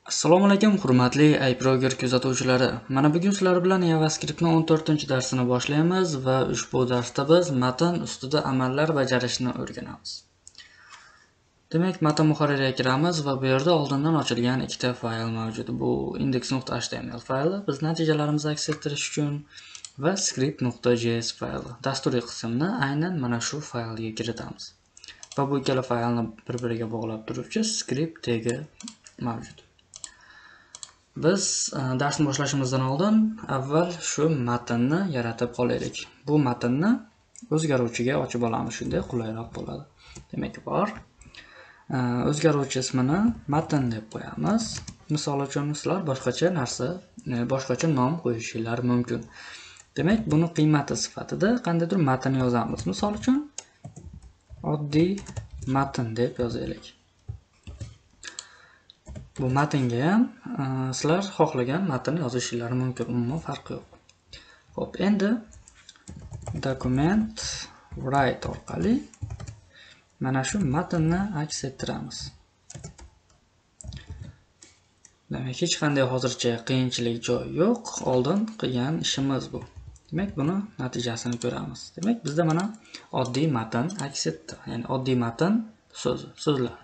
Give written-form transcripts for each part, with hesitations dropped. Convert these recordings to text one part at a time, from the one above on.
Assalomu alaykum, hurmatli iProger kuzatuvchilari. Mana bugun sizlar bilan JavaScriptning 14-darsini boshlaymiz va ushbu darsda biz matn ustida amallar bajarishni o'rganamiz. Demak, matn muharririga kiramiz va bu yerda oldindan ochilgan ikkita fayl mavjud. Bu index.html fayli biz natijalarimizni aks ettirish uchun va script.js fayli. Dasturiy qismni aynan mana shu faylga kiritamiz. Va bu ikkala faylni bir-biriga bog'lab turuvchi script tagi mavjud. Biz darsni boshlashimizdan oldin avval shu matnni yaratib qolaylik. Bu matnni o'zgaruvchiga ochib olamiz, shunday qulayroq bo'ladi. Demak, bor o'zgaruvchi ismini matn deb qo'yamiz. Misol uchun sizlar boshqacha nom qo'yishingiz mumkin. Demak, buni qiymati sifatida qandaydir matn yozamiz. Misol uchun oddiy matn deb yozaylik. Bu matnga ham sizlar xohlagan matn yozishingiz mumkin, umuman farqi yo'q. Xo'p, endi document write orqali mana shu matnni aks ettiramiz. Demak, hech qanday hozircha qiyinchilik joyi yo'q. Oldin qilgan ishimiz bu. Demak, buni natijasini ko'ramiz. Demak, bizda mana oddiy matn aks etdi. Ya'ni oddiy matn so'zlar.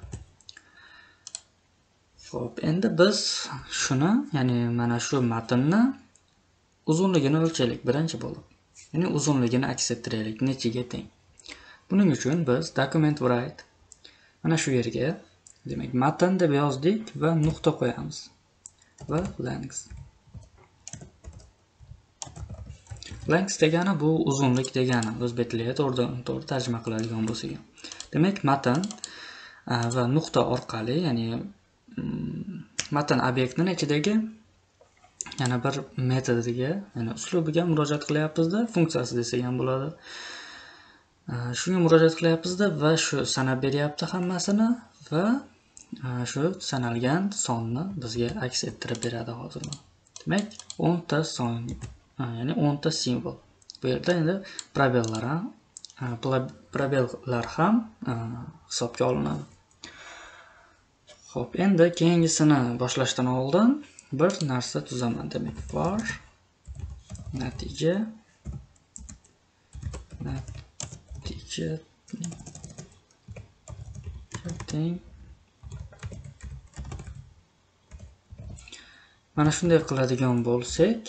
Xo'p, endi biz shuni, ya'ni mana shu matnni uzunligini o'lchaylik birinchi bo'lib. Ya'ni uzunligini aks ettiraylik, nechaga teng. Buning uchun biz document write mana shu yerga, demak, matn deb yozdik va nuqta qo'yamiz. Va length. Length degani bu uzunlik degani, o'zbek tiliga to'g'ri tarjima qiladigan bo'lsak. Demak, matn va nuqta orqali, ya'ni matn obyektning ichidagi yana bir metodiga, ya'ni uslubiga murojaat qilyapmiz-da, funksiyasi desak ham bo'ladi. Shunga murojaat qilyapmiz-da va shu sanab beryapti hammasini va shu sanalgan sonni bizga aks ettirib beradi hozir. Demak, 10 ta son, ya'ni 10 ta simvol. Bu yerda endi probellar ham hisobga olinadi. Xo'p, endi keyingisini boshlashdan oldin bir narsa tuzaman. Demak, for natija teng. Mana shunday qiladigan bo'lsak,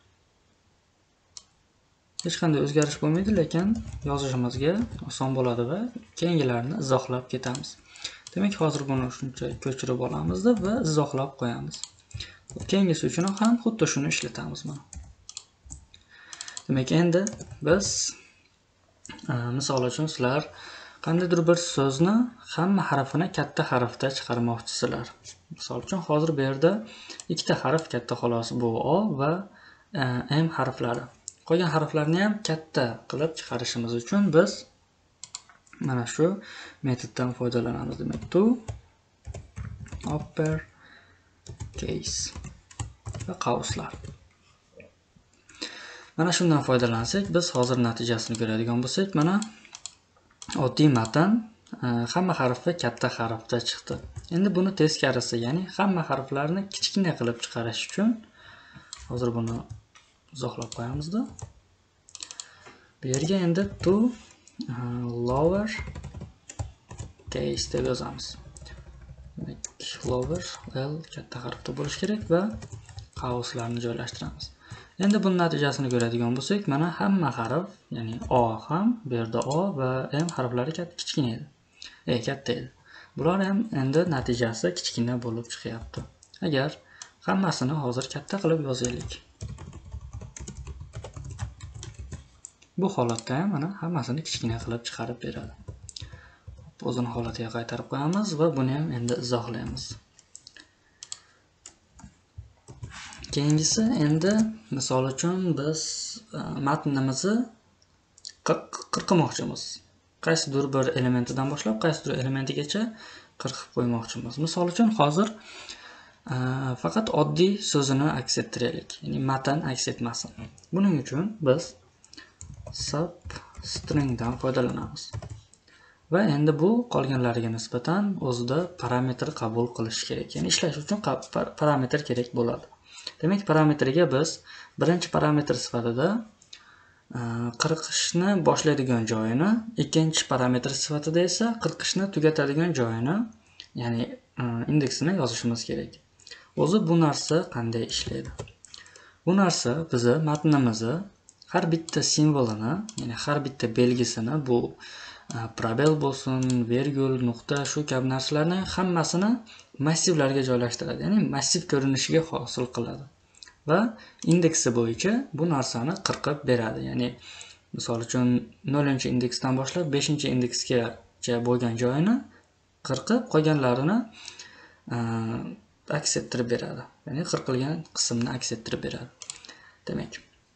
hech qanday o'zgarish bo'lmaydi, lekin yozishimizga oson bo'ladi va keyingilarini izohlab ketamiz. Demak, hozir buni shuncha ko'chirib olamizda va izohlab qo'yamiz. Keyingisi uchun ham xuddi shuni ishlatamiz mana. Demak, endi biz misol uchun sizlar qandaydir bir so'zni hamma harfini katta harfda chiqarmoqchisizlar. Misol uchun hozir bu yerda ikkita harf katta xolos, bu O va M harflari. Qolgan harflarni ham katta qilib chiqarishimiz uchun biz mana shu metoddan foydalanamiz. Demak, to upper case va qauslar. Mana shundan foydalansak, biz hozir natijasini ko'radigan bo'lsak, mana oddiy matn hamma harfi katta harfda chiqdi. Endi buni teskarisi, ya'ni hamma harflarni kichkina qilib chiqarish uchun hozir buni izohlab qo'yamiz-da. Bu yerga endi to lower case deb yozamiz. Demak, lower L katta harfda bo'lishi kerak va qauslarni joylashtiramiz. Endi buning natijasini ko'radigan bo'lsak, mana hamma harf, ya'ni O ham, bu yerda O va M harflari kichkina edi. Katta edi. Bular ham endi natijasi kichkina bo'lib chiqyapti. Agar hammasini hozir katta qilib yozaylik. Bu holatda ham mana hammasini kichkina qilib chiqarib beradi. O'zini holatiga qaytarib qo'yamiz va buni ham endi izohlaymiz. Keyingisi, endi misol uchun biz matnimizni qirqmoqchimiz. Qaysidir bir elementidan boshlab qaysidir elementigacha qirqib qo'ymoqchimiz. Misol uchun hozir faqat oddiy so'zini aks ettiraylik, ya'ni matn aks etmasin. Buning uchun biz substring dan foydalanamiz. Va endi bu qolganlariga nisbatan o'zida parametr qabul qilish kerak. Ya'ni ishlash uchun parametr kerak bo'ladi. Demak, parametriga biz birinchi parametr sifatida qirqishni boshlaydigan joyini, ikkinchi parametr sifatida esa qirqishni tugatadigan joyini, ya'ni indeksini yozishimiz kerak. O'zi bu narsa qanday ishlaydi? Bu narsa bizni matnimizni har bitta simvolini, ya'ni har bitta belgisini, bu probel bo'lsin, virgul, nuqta, shu kabi narsalarning hammasini massivlarga joylashtiradi. Ya'ni massiv ko'rinishiga hosil qiladi. Va indeksi bo'yicha bu narsani qirqib beradi. Ya'ni misol uchun 0-indeksdan boshlab 5-indeksgacha bo'lgan joyini qirqib, qolganlarini aks ettirib beradi. Ya'ni qirqilgan qismni aks ettirib beradi. Demak,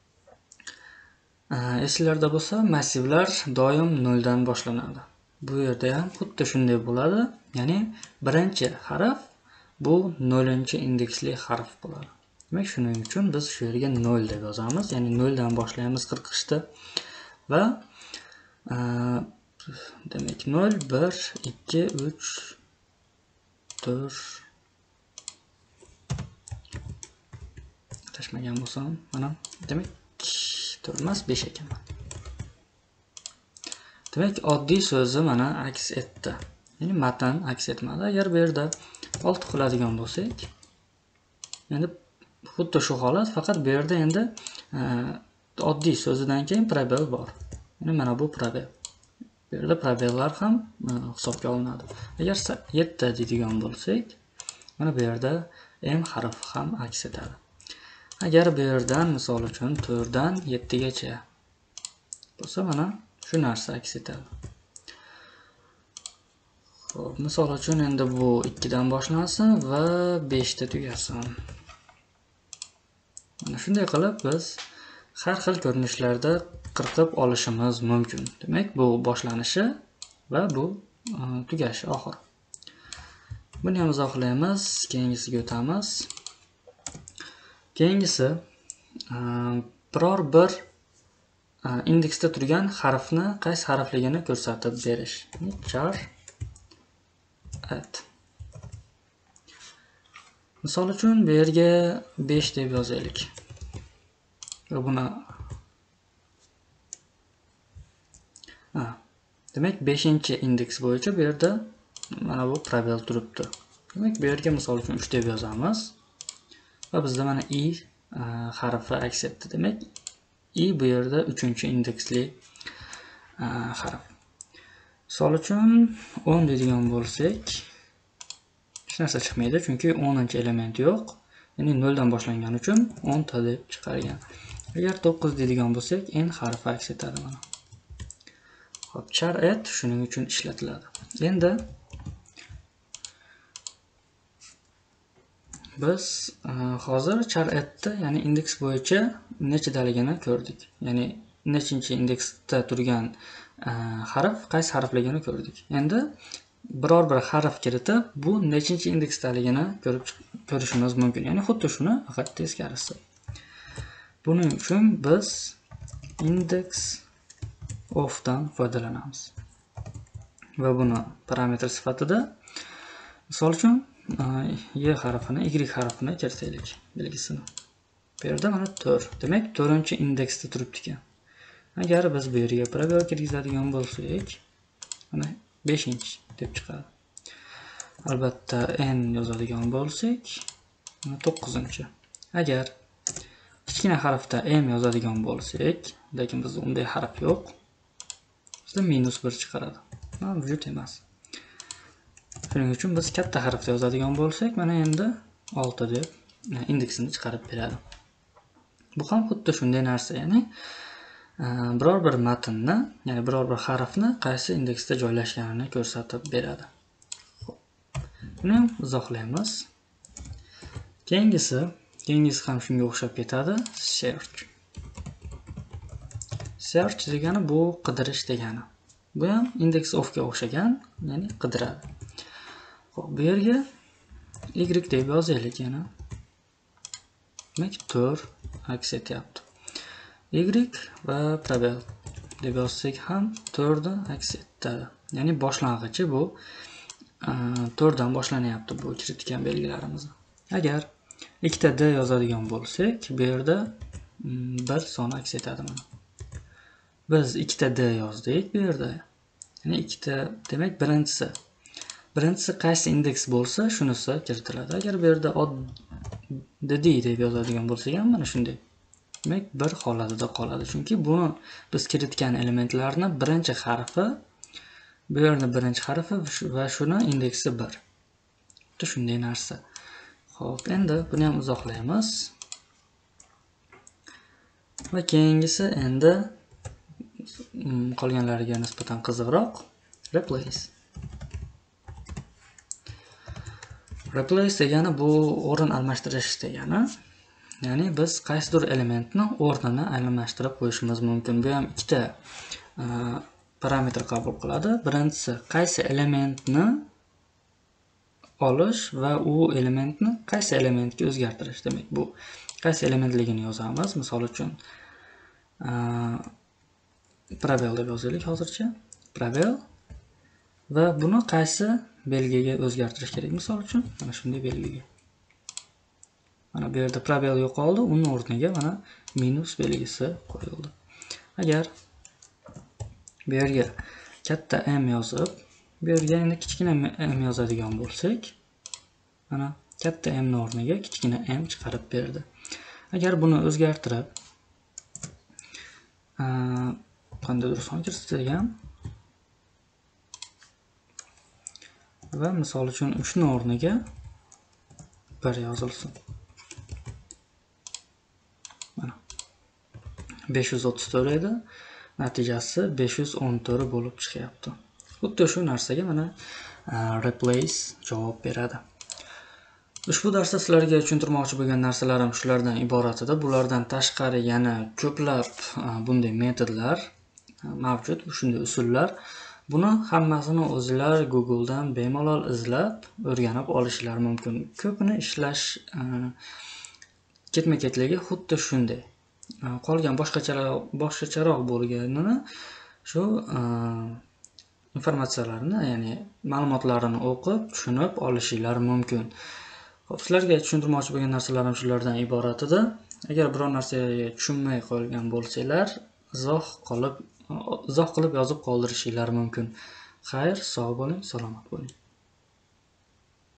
esinglarda bo'lsa, massivlar doim 0 dan boshlanadi. Bu yerda ham xuddi shunday bo'ladi. Ya'ni birinchi harf bu 0-indeksli harf bo'ladi. Demak, shuning uchun biz shu yerga 0 deb yozamiz. Ya'ni 0 dan boshlaymiz qirqishni va demak 0, 1, 2, 3, 4 tashmagan bo'lsam, mana demak 4 emas 5 ekan. Demak, oddiy so'zni mana aks etdi. Ya'ni matn aks etmadi. Agar bu yerda alt qiladigan bo'lsak, endi xuddi shu holat, faqat bu yerda endi oddiy so'zidan keyin probel bor. Ya'ni mana bu probel. Bu yerda probellar ham hisobga olinadi. Agar 7 deydigan bo'lsak, mana bu yerda m harfi ham aks etadi. Agar bu yerdan misol uchun 4 dan 7 gacha bo'lsa, mana shu narsa aks etadi. Xo'p, misol uchun endi bu 2 dan boshlansin va 5 da tugasin. Mana shunday qilib biz har xil ko'rinishlarda qirqib olishimiz mumkin. Demak, bu boshlanishi va bu tugashi oxir. Buni ham izohlaymiz, keyingisiga o'tamiz. Keyingisi biror bir indeksda turgan harfni qaysi harfligini ko'rsatib berish. Char at. Misol uchun bu yerga 5 deb yozaylik. Va buni demak 5-indeks bo'yicha bu yerda mana bu probel turibdi. Demak, bu yerga misol uchun 3 deb yozamiz. Va bizda mana i harfi aks etdi. Demak, i bu yerda 3-indeksli harf. Misol uchun 10 deydigan bo'lsak, hech narsa chiqmaydi, chunki 10-element yo'q. Ya'ni 0 dan boshlangani uchun 10 ta deb chiqargan. Agar 9 deydigan bo'lsak, n harfi aks etadi mana. Xo'p, char at shuning uchun ishlatiladi. Endi biz hozir char atda, ya'ni indeks bo'yicha nechidaligini ko'rdik. Ya'ni nechinchi indeksda turgan harf qaysi harfligini ko'rdik. Endi biror bir harf kiritib, bu nechinchi indeksdaligini ko'rishimiz mumkin. Ya'ni xuddi shuni, faqat teskarisi. Buning uchun biz index of dan foydalanamiz. Va buni parametr sifatida misol uchun y harfini, y harfini kiritaylik, belgisini. Bu yerda mana 4. Demak, 4-indeksda turibdi ekan. Agar biz bu yerga probel kirgizadigan bo'lsak, mana 5 deb chiqadi. Albatta n yozadigan bo'lsak, mana 9. Agar kichkina harfda m yozadigan bo'lsak, lekin bizda unday harf yo'q, bizda -1 chiqaradi. Mavjud emas. Shuning uchun biz katta harfda yozadigan bo'lsak, mana endi 6 deb indeksini chiqarib beradi. Bu ham xuddi shunday narsa, ya'ni biror bir matnni, ya'ni biror bir harfni qaysi indeksda joylashganini ko'rsatib beradi. Buni ham izohlaymiz. Keyingisi ham shunga o'xshab ketadi. Search. Search degani bu qidirish degani. Bu ham index ofga o'xshagan, ya'ni qidiradi. Xo'p, bu yerga y deb yozaylik yana. Demak, 4 aks etyapti. Y va probel deb yozsak ham 4 aks etadi. Ya'ni boshlang'ichi bu 4 dan boshlanyapti bu kiritgan belgilarimiz. Agar ikkita D yozadigan bo'lsak, bu yerda 1 son aks etadi mana. Biz ikkita D yozdik bu yerda. Ya'ni ikkita, demak birinchisi qaysi indeks bo'lsa, shunisi kiritiladi. Agar bu yerda oddiy deb yozadigan bo'lsak ham mana shunday. Demak, bir holatida qoladi. Chunki buni biz kiritgan elementlarni birinchi harfi, bu yerda birinchi harfi va shuni indeksi 1. Xuddi shunday narsa. Xo'p, endi buni ham izohlaymiz. Va keyingisi endi qolganlariga nisbatan qiziqroq. Replace degani bu o'rin almashtirish degani. Ya'ni biz qaysidir elementni o'rnini almashtirib qo'yishimiz mumkin. Bu ham ikkita parametr qabul qiladi. Birinchisi qaysi elementni olish va u elementni qaysi elementga o'zgartirish. Demak, bu qaysi elementligini yozamiz. Misol uchun probel deb yozaylik hozircha. Probel va buni qaysi belgiga o'zgartirish kerak. Misol uchun mana shunday belgiga. Mana bu yerda probel yo'qoldi, uning o'rniga mana minus belgisi qo'yildi. Agar bu yerga katta M yozib, bu yerga endi kichkina m yozadigan bo'lsak, mana katta M ning o'rniga kichkina m chiqarib berdi. Agar buni o'zgartirib qandaydir son kiritsak ham va misol uchun 3 ning o'rniga 1 yozilsin. Mana 534 edi. Natijasi 514 bo'lib chiqyapti. Xuddi shu narsaga mana replace javob beradi. Ushbu darsda sizlarga tushuntirmoqchi bo'lgan narsalarim shulardan iborat edi. Bulardan tashqari yana ko'plab bunday metodlar mavjud, shunday usullar. Buni hammasini o'zinglar Google dan bemalol izlab, o'rganib olishlar mumkin. Ko'pini ishlash ketma-ketligi xuddi shunday. Qolgan boshqacharoq bo'lganini shu informatsiyalarni, ya'ni ma'lumotlarini o'qib, tushunib olishinglar mumkin. Xo'p, sizlarga tushuntirmoqchi bo'lgan narsalarim shulardan iborat edi. Agar biror narsaga tushunmay qolgan bo'lsanglar, izoh qilib yozib qoldirishinglar mumkin. Xayr, sog' bo'ling, salomat bo'ling.